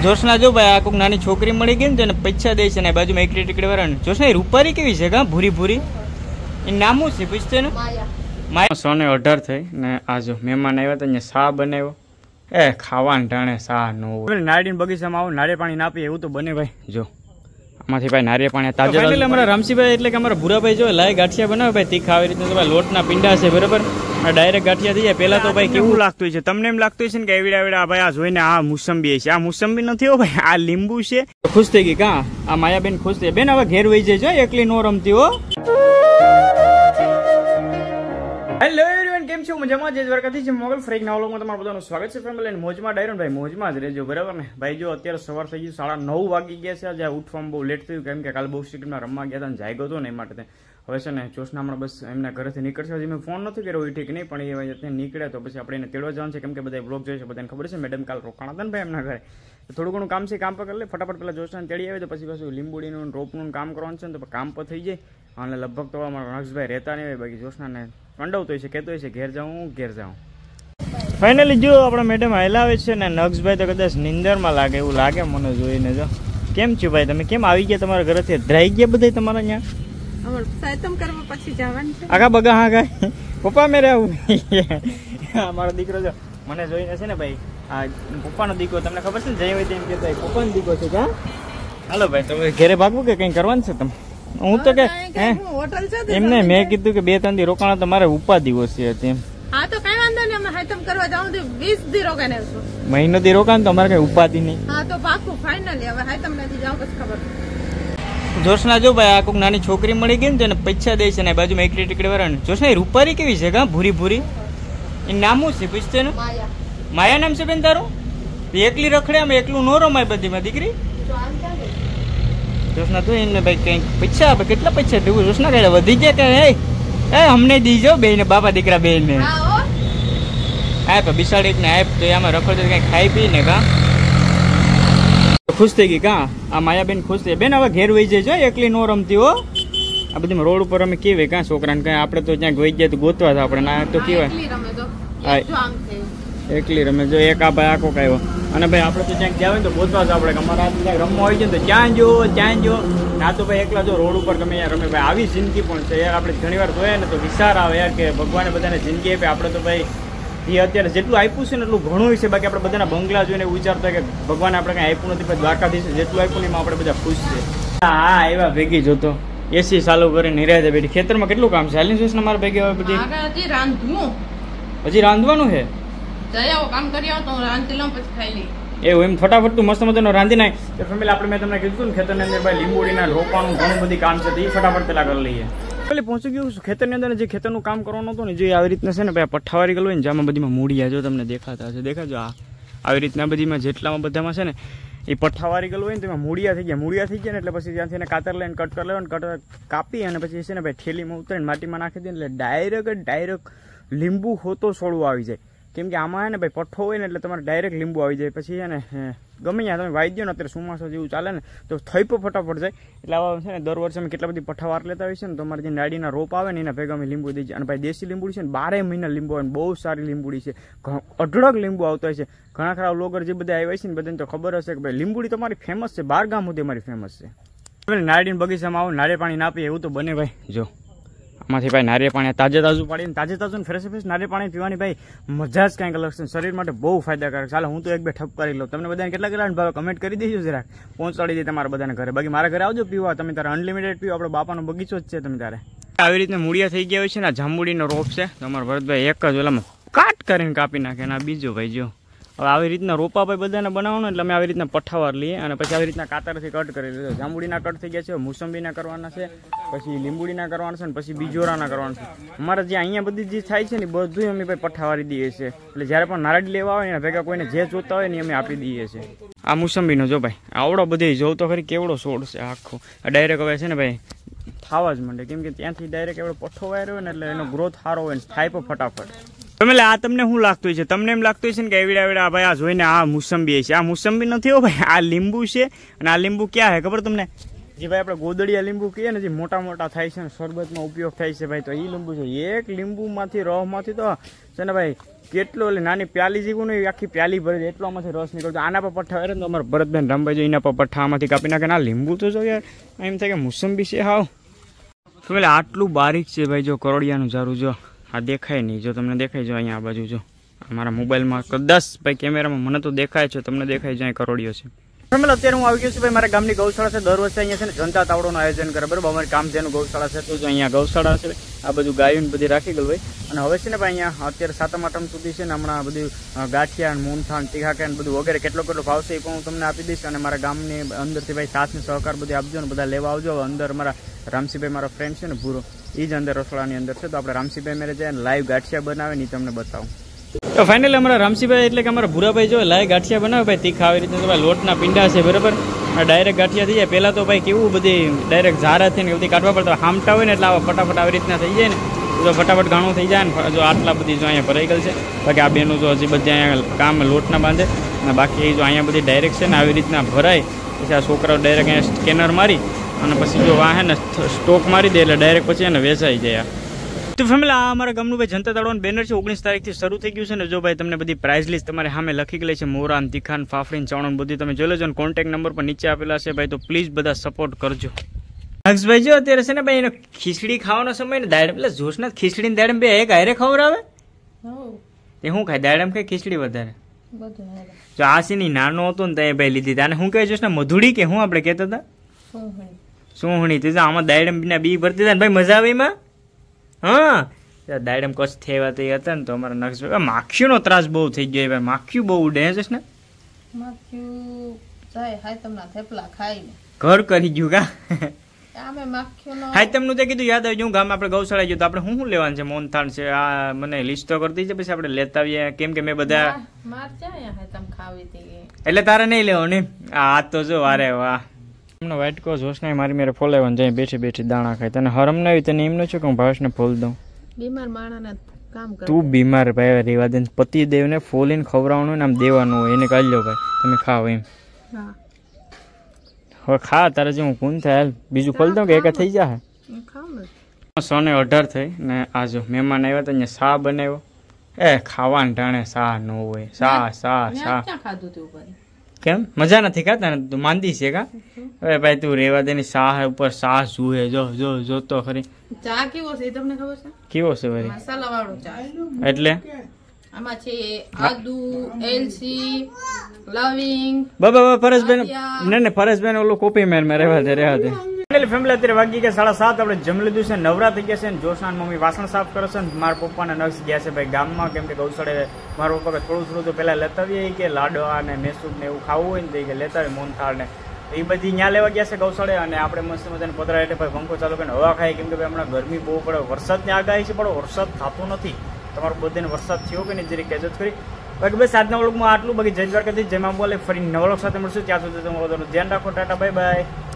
જોશના જો ભાઈ આ કોઈક નાની છોકરી મળી ગઈ ને પૈસા દે છે ને બાજુમાં એકલી ટીકડી વાળા જોશના એ રૂપારી કેવી છે કા ભૂરી ભૂરી એ નામ શું છે પૂછતે ને માયા 18 થઈ ને આ જો મહેમાન આવ્યા તો અહીંયા શા બનાવ્યો એ ખાવાનું ટાણે શા નો નાળીના બગીચામાં આવું નાળિયેર પાણી ના પીએ એવું તો બને ભાઈ જો આમાંથી ભાઈ નાળિયેર પાણી તાજા એટલે અમારા રામસીભાઈ એટલે કે અમારા ભૂરાભાઈ જો લાય ગાંઠિયા બનાવે ભાઈ તીખા આવી રીતે ભાઈ લોટના પિંડા છે બરાબર ડાયરેક્ટ ગાંઠિયા થઈ જાય પેલા તો ભાઈ કેવું લાગતું છે તમને એમ લાગતું છે ને કે એવડા ભાઈ આ જોઈને આ મોસંબી છે આ મોસંબી નથી હો ભાઈ આ લીંબુ છે ખુશ થઈ ગઈ કા આ માયાબેન ખુશ થઈ બેન હવે ઘેર વહી જાય એકલી નો રમતી હો હેલો એવરીવન કેમ છો મજામાં જય દ્વારકાથી છે મોગલ ફ્રેક ના વ્લોગમાં તમારું બધાનું સ્વાગત છે ફેમિલી મોજમાં ડાયરો ભાઈ મોજમાં જ રહેજો બરાબર ને ભાઈ જો અત્યારે સવાર થઈ ગયું 9:30 વાગી ગયા છે આજે ઉઠવામાં બહુ લેટ થયું કેમ કે કાલે બહુ સ્ટ્રીટમાં રમવા ગયા હતા જાગ્યો હતો ને એ માટે હવે છે ને જોશના હમણાં બસ એમના ઘરેથી નીકળશે હજી મેં ફોન નથી કર્યો એ ઠીક નહીં પણ એ ત્યાં નીકળે તો પછી આપણે એને તેડવા જવાનું છે કેમ કે બધા બ્લોગ જોઈએ છે બધાને ખબર છે મેડમ કાલ રોકાણા હતા ને ભાઈ એમના ઘરે થોડું ઘણું કામ છે કામ પર કરી લે ફટાફટ પેલા જોશના તેડી આવે તો પછી પાછું લીંબુડીનું રોપનું કામ કરવાનું છે ને તો કામ પર થઈ જાય અને લગભગ તો અમારા નક્ષભાઈ રહેતા નહીં હોય બાકી જોશનાને કંડવતો છે કહેતો છે ઘેર જાઉં ફાઇનલી જો આપણા મેડમ હલાવે છે ને નક્ષભાઈ તો કદાચ નિંદરમાં લાગે એવું લાગે મને જોઈને જો કેમ છું ભાઈ તમે કેમ આવી ગયા તમારા ઘરેથી ડ્રાઈ ગયા બધા તમારા અહીંયા આગા બગા હા ગાય પપ્પા મેરે આવું મારો દીકરો જો મને જોઈને છે ને ભાઈ આ પપ્પાનો દીકરો તમને ખબર છે ને જઈ હોય તેમ કહેતા પપ્પાનો દીકરો છે ક્યાં હાલો ભાઈ તમે ઘરે ભાગવું કે કંઈ કરવાનું છે તમે હું તો કે એમને મેં કીધું કે 2-3 દી રોકાણ તો મારે ઉપાધિ ઓછી હતી હા તો કઈ વાંધો નહીં અમે હાઈતમ કરવા જાઉં તો 20 દી રોકાને આવશું મહિનો દી રોકાણ તો અમારે કઈ ઉપાધિ નહીં હા તો પાકું ફાઇનલી હવે હાઈતમ નથી જાવ પછી ખબર જોશના જો ભાઈ આ કોઈક નાની છોકરી મળી ગઈ ને પૈસા દે છે ને બાજુમાં એકલી ટીકડી વાળા જોશના એ રૂપારી કેવી છે કા ભૂરી ભૂરી એ નામ શું છે પૂછતે ને માયા નામ છે બેન તારું એકલી રખડે આમ એકલું નો રમાય બધીમાં દીકરી જોશના તું એને ભાઈ કંઈક પૈસા આપે કેટલા પૈસા દેવું જોશના કઈ વધી ગયા કે એ અમને દીજો બે ને બાપા દીકરા બે ને આપ બિસાડી ને આપ તો આમાં રખડતો કઈ ખાઈ પી ને કા ખુશ થઈ ગઈ કા આ માયાબેન ખુશ થઈ બેન હવે ઘેર વહી જાય એકલી નો રમતી હો આ બધી રોડ ઉપર અમે કેવાય કા છોકરાને કઈ આપડે તો ક્યાંક વહી જાય તો ગોતવા આપણે ના તો કેવાય એકલી રમે જો એક આ ભાઈ આખો કાયો અને ભાઈ આપણે તો ક્યાંક ગયા હોય તો ગોતવા જ આપણે અમારા ક્યાંક રમવા હોય છે તો ત્યાં જો ના તો ભાઈ એકલા જો રોડ ઉપર ગમે યાર રમે ભાઈ આવી જિંદગી પણ છે યાર આપણે ઘણી વાર જોઈએ ને તો વિચાર આવે યાર કે ભગવાને બધાને જિંદગી આપે આપણે તો ભાઈ એ અત્યારે જેટલું આપ્યું છે ને એટલું ઘણું છે બાકી આપણે બધાના બંગલા જોઈને વિચારતા કે ભગવાને આપણે કઈ આપ્યું નથી પણ દ્વારકાધીશ જેટલું આપ્યું ને એમાં આપણે બધા ખુશ છે હા એવા ભેગી જોતો એસી ચાલુ કરીને નિરાતે બેઠી ખેતરમાં કેટલું કામ છે હાલી શું ને મારે ભેગી હવે બધી હજી રાંધવાનું છે એવું એમ ફટાફટ તું મસ્ત મજાનો રાંધી નાખ તો ફેમિલી આપણે મેં તમને કીધું ને ખેતરની અંદર ભાઈ લીંબોડીના રોપવાનું ઘણું બધી કામ છે તો એ ફટાફટ પેલા કરી લઈએ પેલી પહોંચી ગયું ખેતરની અંદર જે ખેતરનું કામ કરવાનું હતું ને જે આવી રીતના છે ને ભાઈ પઠ્ઠાવાળી ગયેલું હોય ને જેમાં બધીમાં મૂડિયા જો તમને દેખાતા હશે દેખાજો આવી રીતના બધીમાં જેટલામાં બધામાં છે ને એ પઠ્ઠાવાળી ગયેલું હોય ને તેમાં મૂડિયા થઈ ગયા ને એટલે પછી ત્યાંથી એને કાતર લઈને કટ કરી લેવાનું કટ કાપી અને પછી છે ને ભાઈ થેલીમાં ઉતરીને માટીમાં નાખી દે એટલે ડાયરેક્ટ લીંબુ હોતો છોડવું આવી જાય કેમ કે આમાં ને ભાઈ પઠ્ઠો હોય ને એટલે તમારે ડાયરેક્ટ લીંબુ આવી જાય પછી છે ને ગમે ત્યાં તમે વાઈ દો ને અત્યારે ચોમાસું જેવું ચાલે ને તો થઈ પણ ફટાફટ જાય એટલે આવા છે ને દર વર્ષે અમે કેટલા બધી પઠ્ઠા વાર લેતા હોય છે ને તો અમારે જે નાડીના રોપ આવે ને એના ભેગા અમે લીંબુ દઈ જાય અને ભાઈ દેશી લીંબુડી છે ને 12 મહિના લીંબુ આવે બહુ સારી લીંબુડી છે અઢળક લીંબુ આવતા હોય છે ઘણા ખરા લોગર જે બધા આવ્યા છે ને બધાને તો ખબર હશે કે ભાઈ લીંબુડી તમારી ફેમસ છે 12 ગામ સુધી અમારી ફેમસ છે નાળીના બગીચામાં આવું નાળિયેર પાણી ના પીએ એવું તો બને ભાઈ જો આમાંથી ભાઈ નારિયેળ પાણી તાજું પાડીને તાજું ફ્રેશ નારિયેળ પાણી પીવાની ભાઈ મજા જ કંઈક અલગ છે શરીર માટે બહુ ફાયદાકારક ચાલો હું તો એક બે ઠપ કરી લઉં તમને બધાને કેટલા ભાવે કમેન્ટ કરી દેજો જરાક પહોંચાડી દે તમારા બધાને ઘરે બાકી મારા ઘરે આવજો પીવા તમે તારે અનલિમિટેડ પીવો આપણો બાપાનો બગીચો જ છે તમે તારે આવી રીતે મૂળિયા થઈ ગયા હોય છે ને જાંબુડીનો રોપ છે તમારા ભરતભાઈ એક જ ઓલામાં કાટ કરીને કાપી નાખે અને આ બીજો ભાઈ જો હવે આવી રીતના રોપા ભાઈ બધાને બનાવવાનું એટલે અમે આવી રીતના પઠ્ઠાવાર લઈએ અને પછી આવી રીતના કાતરથી કટ કરી લીધો જાંબુડીના કટ થઈ ગયા છે મોસંબીના કરવાના છે પછી લીંબુડીના કરવાના છે ને પછી બીજોરાના કરવાના છે અમારે જે અહીંયા બધી જે થાય છે ને બધું અમે ભાઈ પઠ્ઠાવારી દઈએ છીએ એટલે જ્યારે પણ નારળી લેવા આવે ને ભેગા કોઈને જે જોતા હોય ને અમે આપી દઈએ છીએ આ મોસંબીનો જો ભાઈ આવડો બધી જોવ તો ખરી કેવડો છોડ છે આખો ડાયરેક્ટ હવે છે ને ભાઈ થવા જ માંડે કેમ કે ત્યાંથી ડાયરેક્ટ એવડો પઠ્ઠો વાયરો હોય ને એટલે એનો ગ્રોથ સારો હોય ને થાય પણ ફટાફટ એટલે આ તમને શું લાગતું છે તમને એમ લાગતું છે ને કે એવડા ભાઈ આ જોઈને આ મોસંબી છે આ મોસંબી નથી હો ભાઈ આ લીંબુ છે અને આ લીંબુ ક્યાં છે ખબર તમને જે ભાઈ આપણે ગોદડિયા લીંબુ કહીએ ને જે મોટા મોટા થાય છે ને શરબતમાં ઉપયોગ થાય છે ભાઈ, તો એ લીંબુ છે. એક લીંબુમાંથી રસમાંથી તો છે ને ભાઈ કેટલો એટલે નાની પ્યાલી જેવું નહીં, આખી પ્યાલી ભરે એટલો આમાંથી રસ નીકળતો. આના પર પઠ્ઠા કરે ને તો અમારે ભરતબેન રામભાઈ જો એના પર પઠ્ઠા આમાંથી કાપી નાખે. આ લીંબુ તો જો યાર એમ થાય કે મોસંબી છે હાવ. તો એટલે આટલું બારીક છે ભાઈ, જો કરોડિયાનું ઝારું જો આ દેખાય નહીં, જો તમને દેખાય જો અહીંયા આ બાજુ જો મારા મોબાઈલમાં કદાચ ભાઈ કેમેરામાં મને તો દેખાય છે, તમને દેખાય છે અહીં કરોડિયો છે. અત્યારે હું આવી ગયો છું ભાઈ મારા ગામની ગૌશાળા છે. દર વર્ષે અહીંયા છે ને જનતા તાવડોનું આયોજન કરે બરાબર. અમારે કામ જેનું ગૌશાળા છે તો જો અહીંયા ગૌશાળા છે આ બધું ગાયું બધી રાખી ગયું ભાઈ. અને હવે છે ને ભાઈ અહીંયા અત્યારે 7મ આઠમ સુધી છે ને હમણાં બધું ગાંઠિયા મૂનથાણ તીખાકા બધું વગેરે કેટલો ભાવ છે એ પણ હું તમને આપી દઈશ. અને મારા ગામની અંદરથી ભાઈ સાથ ને સહકાર બધું આપજો ને બધા લેવા આવજો. અંદર મારા રામસિંહભાઈ મારો ફ્રેન્ડ છે ને ભૂરો એ જ અંદર રસોડાની અંદર છે, તો આપણે રામસિંહભાઈ મેરે જાય લાઈવ ગાંઠિયા બનાવે ને તમને બતાવું. તો ફાઇનલી અમારા રામસિંહભાઈ એટલે કે અમારા ભૂરાભાઈ જો લાઈવ ગાંઠિયા બનાવે ભાઈ તીખા આવી રીતે ભાઈ લોટના પિંડા છે બરાબર. ડાયરેક્ટ ગાંઠિયા થઈ જાય. પહેલાં તો ભાઈ કેવું બધી ડાયરેક્ટ ઝારાથી ને બધી કાઢવા પડતા, હામટા હોય ને એટલે આવા ફટાફટ આવી રીતના થઈ જાય ને તો ફટાફટ ઘણું થઈ જાય ને. જો આટલા બધી જો અહીંયા ભરાઈ ગયેલ છે. બાકી આ બેનું જો હજી બધી અહીંયા કામ લોટના બાંધે અને બાકી જો અહીંયા બધી ડાયરેક્ટ છે ને આવી રીતના ભરાય. પછી આ છોકરાઓ ડાયરેક્ટ અહીંયા સ્કેનર મારી અને પછી જો વાહે ને સ્ટોક મારી દે એટલે ડાયરેક્ટ પછી એને વેચાઈ જાય. તો ફેમિલી આ અમારા ગામનું ભાઈ જનતા તાળવાનું બેનર છે. 19 તારીખથી શરૂ થઈ ગયું છે ને. જો ભાઈ તમને બધી પ્રાઇઝ લિસ્ટ તમારે સામે લખી ગયેલી છે. મોરાન તીખાન ફાફડીન ચાવણ બધી તમે જોઈ લેજો. કોન્ટેક્ટ નંબર પર નીચે આપેલા છે ભાઈ, તો પ્લીઝ બધા સપોર્ટ કરજો. ભાઈ જો અત્યારે છે ને ભાઈ એનો ખીચડી ખાવાનો સમય ને દાડમ એટલે જોશના ખીચડી દાડમ બે એક હારે ખવડાવે એ શું ખાય દાડમ ખાય ખીચડી વધારે. જો આ છે ને નાનો હતો ને ત્યાં ભાઈ લીધી આને શું કહે જોશ ને મધુડી કે હું આપણે કહેતા હતા સોહણી. તો આમાં દાડમ ના બી ભરતી હતા ને ભાઈ મજા આવે એમાં. હા દાડમ કચ્છ થયા તે હતા ને તો અમારા નક્ષભાઈ માખીનો ત્રાસ બહુ થઈ ગયો ભાઈ. માખીઓ બહુ ઉડે છે ને ઘર કરી ગયું કા હાઈતમ નું તે કીધું યાદ આવી. હું ગામ આપણે ગૌશાળા ગયું તો આપણે શું લેવાનું છે મોનથાણ છે આ મને લિસ્ટ તો કરતી છે પછી આપણે લેતા આવીએ. કેમ કે મેં બધા એટલે તારે નહીં લેવો ને આ તો જો અરે વાહ એમનો વાઇટ કો જોશ ને મારી મેરે ફોલાવવાનું જાય બેઠી બેઠી દાણા ખાય. તને હરમ ન આવી તને એમનું છે કે હું ભાવેશને ફોલ દઉં. બીમાર માણસને કામ કરે. તું બીમાર ભાઈ રેવા દે. પતિ દેવને ફોલીને ખવડાવવાનું ને આમ દેવાનું હોય એને કાઢ લો ભાઈ તમે ખાઓ એમ. હવે ખા તારે જે હું કોણ થાય બીજું ખોલી દઉં કે એક થઈ જાય. 118 થઈ ને આ જો મહેમાન આવ્યા તો અહીંયા શા બનાવ્યો. એ ખાવાનું ટાણે શા ન હોય. શા કેમ મજા નથી ખાતા ને તું માંદી છે કા. હવે ભાઈ તું રેવા દે ની શાહ ઉપર શાહ જુએ જો તો ખરી. ચા કેવો છે તમને ખબર છે? કેવો છે વળી? મસાલા વાળો ચા. એટલે આમાં છે આદુ એલચી લવિંગ બાબા પરેશભાઈ ને પરેશભાઈ ઓલું કોપી મેન માં રહેવા દે ફેમિલી. અત્યારે વાગી ગયા 7:30 આપણે જમી લીધું છે. નવરા થઈ ગયા છે. જોશના મમ્મી વાસણ સાફ કરે છે. મારા પપ્પાના નક્ષ ગયા છે ભાઈ ગામમાં. કેમ કે ગૌશાળે મારા પપ્પા થોડું તો પેલા લેતા આવીએ કે લાડવા ને મેસૂર ને એવું ખાવું હોય ને કે લેતા આવે મોનથાળ ને એ બધી ત્યાં લેવા ગયા છે ગૌશાળે. અને આપણે મસ્ત મજાને પતરા એટલે ભાઈ પંખો ચાલુ કરીને હવા ખાય. કેમ કે ભાઈ હમણાં ગરમી બહુ પડે. વરસાદની આગાહી છે પણ વરસાદ થતો નથી. તમારું બધાને વરસાદ થયો કે નહીં જરી કહેજો કરી. બાકી બસ આજના વ્લોગમાં આટલું. બાકી જય દ્વારકાધીશ જય મા બોલે. ફરી નવા વ્લોગ સાથે મળશું. ત્યાં સુધી તમારું ધ્યાન રાખો. Tata bye by.